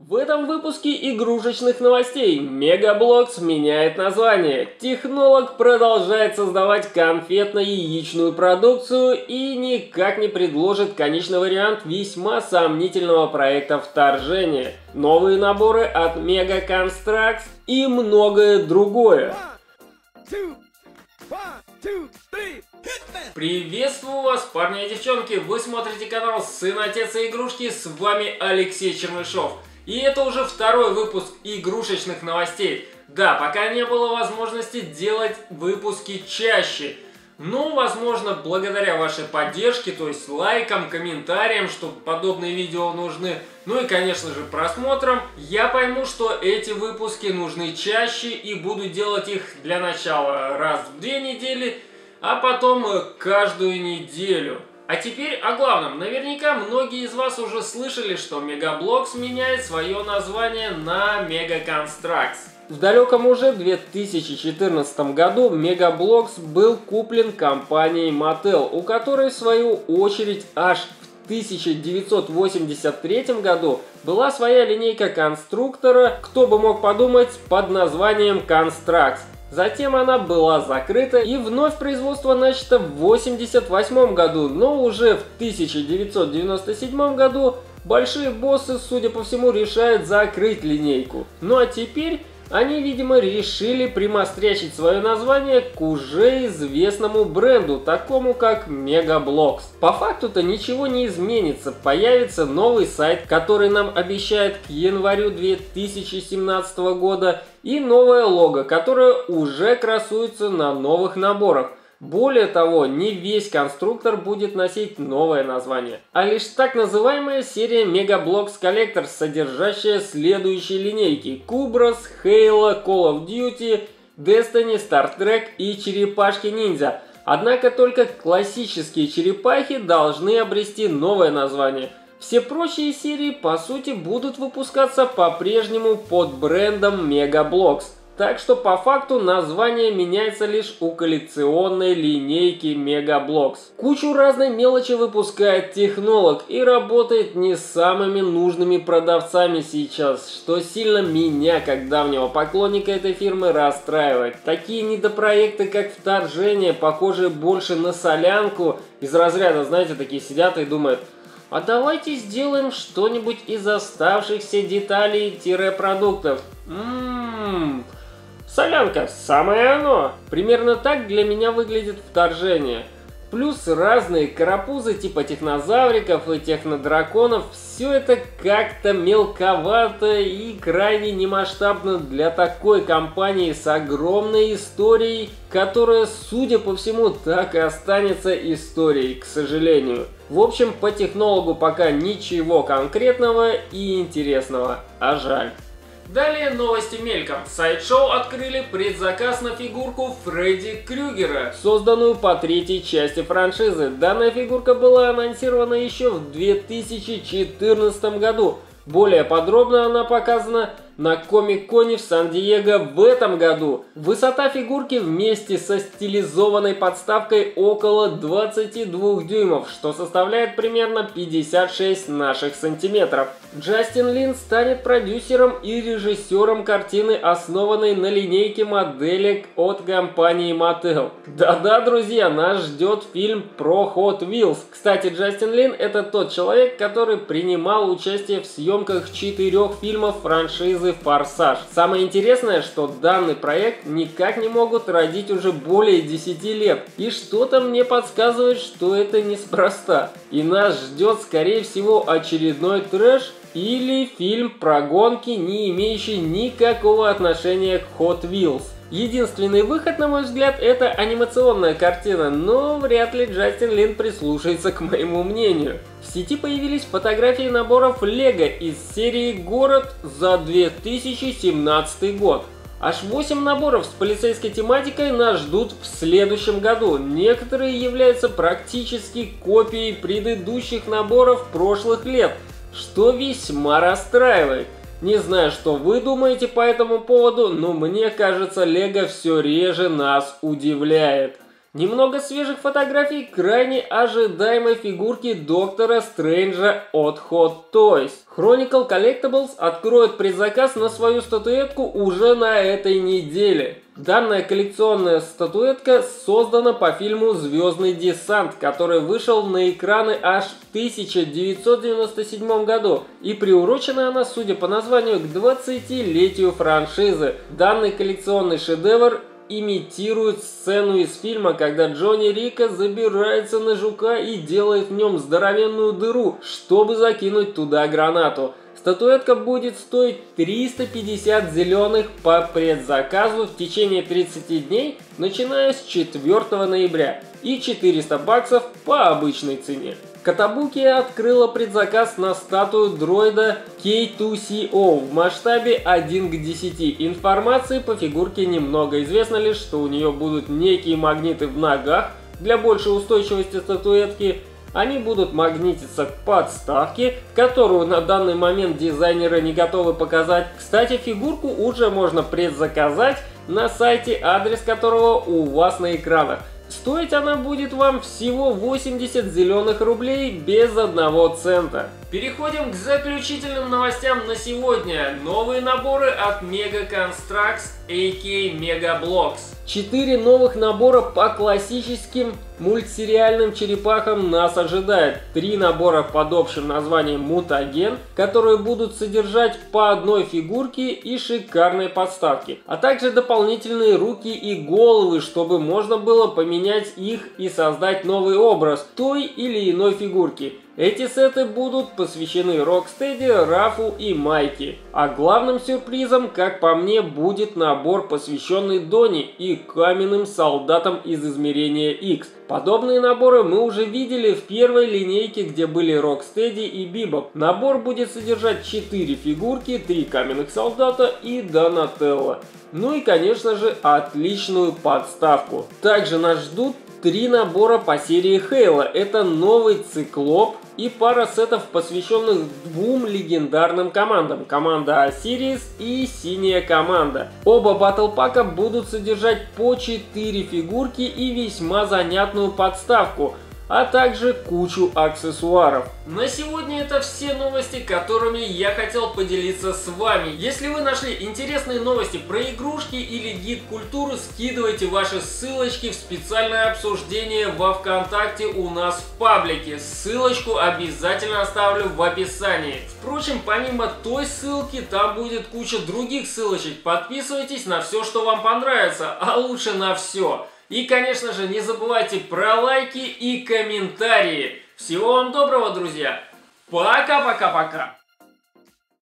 В этом выпуске игрушечных новостей Мегаблокс меняет название, Технолог продолжает создавать конфетно-яичную продукцию и никак не предложит конечный вариант весьма сомнительного проекта вторжения, новые наборы от Mega Construx и многое другое. Приветствую вас, парни и девчонки! Вы смотрите канал Сын, Отец и Игрушки, с вами Алексей Чернышов. И это уже второй выпуск игрушечных новостей. Да, пока не было возможности делать выпуски чаще. Но, возможно, благодаря вашей поддержке, то есть лайкам, комментариям, что подобные видео нужны, ну и, конечно же, просмотрам, я пойму, что эти выпуски нужны чаще и буду делать их для начала раз в 2 недели, а потом каждую неделю. А теперь о главном. Наверняка многие из вас уже слышали, что Мегаблокс меняет свое название на Mega Construx. В далеком уже 2014 году Мегаблокс был куплен компанией Mattel, у которой в свою очередь аж в 1983 году была своя линейка конструктора, кто бы мог подумать, под названием Construx. Затем она была закрыта и вновь производство начато в 1988 году, но уже в 1997 году большие боссы, судя по всему, решают закрыть линейку. Ну а теперь они, видимо, решили примострячить свое название к уже известному бренду, такому как Мегаблокс. По факту-то ничего не изменится, появится новый сайт, который нам обещают к январю 2017 года, и новое лого, которое уже красуется на новых наборах. Более того, не весь конструктор будет носить новое название, а лишь так называемая серия Megablocks Collectors, содержащая следующие линейки: Kubras, Halo, Call of Duty, Destiny, Star Trek и Черепашки-ниндзя. Однако только классические черепахи должны обрести новое название. Все прочие серии, по сути, будут выпускаться по-прежнему под брендом Megablocks. Так что по факту название меняется лишь у коллекционной линейки Megablocks. Кучу разной мелочи выпускает Технолог и работает не с самыми нужными продавцами сейчас, что сильно меня, как давнего поклонника этой фирмы, расстраивает. Такие недопроекты, как Вторжение, похожие больше на солянку, из разряда, знаете, такие сидят и думают: а давайте сделаем что-нибудь из оставшихся деталей-продуктов. Солянка, самое оно! Примерно так для меня выглядит Вторжение. Плюс разные карапузы типа технозавриков и технодраконов. Все это как-то мелковато и крайне немасштабно для такой компании с огромной историей, которая, судя по всему, так и останется историей, к сожалению. В общем, по Технологу пока ничего конкретного и интересного, а жаль. Далее новости мельком. Сайдшоу открыли предзаказ на фигурку Фредди Крюгера, созданную по 3-й части франшизы. Данная фигурка была анонсирована еще в 2014 году. Более подробно она показана на Комик-Коне в Сан-Диего в этом году. Высота фигурки вместе со стилизованной подставкой около 22 дюймов, что составляет примерно 56 наших сантиметров. Джастин Лин станет продюсером и режиссером картины, основанной на линейке моделек от компании Mattel. Да-да, друзья, нас ждет фильм про Hot Wheels. Кстати, Джастин Лин — это тот человек, который принимал участие в съемках 4 фильмов франшизы «Форсаж». Самое интересное, что данный проект никак не могут родить уже более 10 лет. И что-то мне подсказывает, что это неспроста. И нас ждет, скорее всего, очередной трэш или фильм про гонки, не имеющий никакого отношения к Hot Wheels. Единственный выход, на мой взгляд, это анимационная картина, но вряд ли Джастин Лин прислушается к моему мнению. В сети появились фотографии наборов Лего из серии «Город» за 2017 год. Аж 8 наборов с полицейской тематикой нас ждут в следующем году. Некоторые являются практически копией предыдущих наборов прошлых лет, что весьма расстраивает. Не знаю, что вы думаете по этому поводу, но мне кажется, Лего все реже нас удивляет. Немного свежих фотографий крайне ожидаемой фигурки Доктора Стрэнджа от Hot Toys. Chronicle Collectibles откроет предзаказ на свою статуэтку уже на этой неделе. Данная коллекционная статуэтка создана по фильму «Звездный десант», который вышел на экраны аж в 1997 году. И приурочена она, судя по названию, к 20-летию франшизы. Данный коллекционный шедевр имитирует сцену из фильма, когда Джонни Рико забирается на жука и делает в нем здоровенную дыру, чтобы закинуть туда гранату. Статуэтка будет стоить 350 зеленых по предзаказу в течение 30 дней, начиная с 4 ноября, и 400 баксов по обычной цене. Kotobukiya открыла предзаказ на статую дроида K2CO в масштабе 1 к 10. Информации по фигурке немного. Известно лишь, что у нее будут некие магниты в ногах для большей устойчивости статуэтки. Они будут магнититься к подставке, которую на данный момент дизайнеры не готовы показать. Кстати, фигурку уже можно предзаказать на сайте, адрес которого у вас на экранах. Стоить она будет вам всего 80 зеленых рублей без 1 цента. Переходим к заключительным новостям на сегодня. Новые наборы от Mega Construx, a.k.a. Mega Bloks. 4 новых набора по классическим мультсериальным черепахам нас ожидает. 3 набора под общим названием Mutagen, которые будут содержать по одной фигурке и шикарной подставке, а также дополнительные руки и головы, чтобы можно было поменять их и создать новый образ той или иной фигурки. Эти сеты будут посвящены Рокстеди, Рафу и Майки. А главным сюрпризом, как по мне, будет набор, посвященный Дони и каменным солдатам из измерения X. Подобные наборы мы уже видели в первой линейке, где были Рокстеди и Бибоп. Набор будет содержать 4 фигурки, 3 каменных солдата и Донателло. Ну и, конечно же, отличную подставку. Также нас ждут 3 набора по серии Хейла. Это новый Циклоп и пара сетов, посвященных 2 легендарным командам. Команда Осирис и Синяя команда. Оба батлпака будут содержать по 4 фигурки и весьма занятную подставку, а также кучу аксессуаров. На сегодня это все новости, которыми я хотел поделиться с вами. Если вы нашли интересные новости про игрушки или гид культуры, скидывайте ваши ссылочки в специальное обсуждение во ВКонтакте у нас в паблике. Ссылочку обязательно оставлю в описании. Впрочем, помимо той ссылки, там будет куча других ссылочек. Подписывайтесь на все, что вам понравится, а лучше на все. И, конечно же, не забывайте про лайки и комментарии. Всего вам доброго, друзья. Пока-пока-пока.